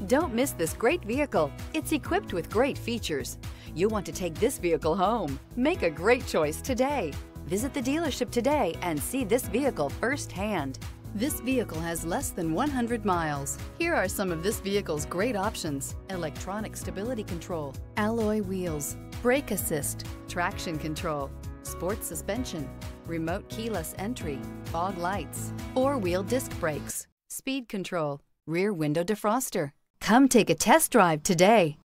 Don't miss this great vehicle. It's equipped with great features. You'll want to take this vehicle home. Make a great choice today. Visit the dealership today and see this vehicle firsthand. This vehicle has less than 100 miles. Here are some of this vehicle's great options: electronic stability control, alloy wheels, brake assist, traction control, sports suspension, remote keyless entry, fog lights, four-wheel disc brakes, speed control, rear window defroster. Come take a test drive today.